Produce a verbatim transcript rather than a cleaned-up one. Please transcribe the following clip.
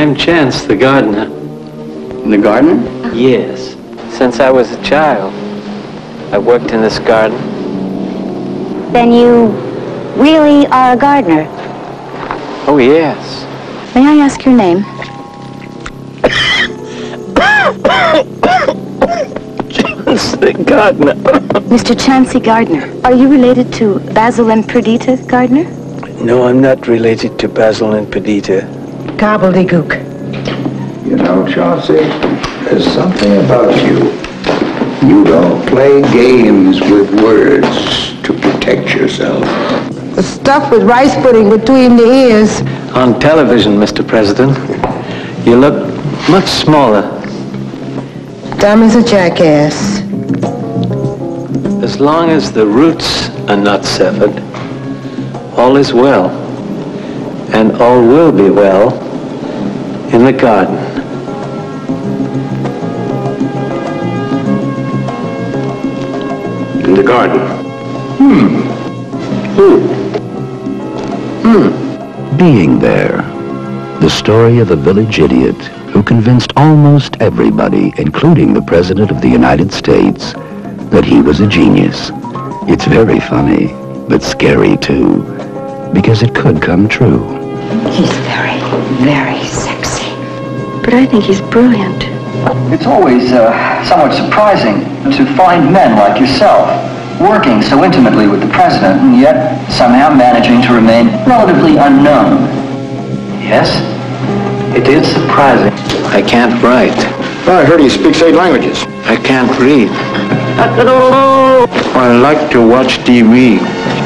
I'm Chance, the gardener. The gardener? Yes. Since I was a child, I worked in this garden. Then you really are a gardener? Oh, yes. May I ask your name? Chance, the gardener. Mister Chancey Gardner. Are you related to Basil and Perdita Gardner? No, I'm not related to Basil and Perdita. Gobbledygook. You know, Chauncey, there's something about you. You don't play games with words to protect yourself. The stuff with rice pudding between the ears. On television, Mister President, you look much smaller. Dumb as a jackass. As long as the roots are not severed, all is well, and all will be well in the garden. In the garden. Hmm. Hmm. Hmm. Being There, the story of a village idiot who convinced almost everybody, including the President of the United States, that he was a genius. It's very funny, but scary too, because it could come true. He's very, very sexy. But I think he's brilliant. It's always uh, somewhat surprising to find men like yourself working so intimately with the president and yet somehow managing to remain relatively unknown. Yes, it is surprising. I can't write. I heard he speaks eight languages. I can't read. I like to watch T V.